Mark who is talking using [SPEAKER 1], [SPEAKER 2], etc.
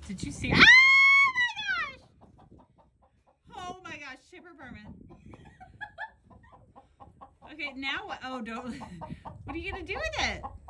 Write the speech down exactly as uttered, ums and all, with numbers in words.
[SPEAKER 1] Did you see? Oh my gosh! Oh my gosh, Chipper Berman. Okay, now what? Oh, don't. What are you gonna do with it?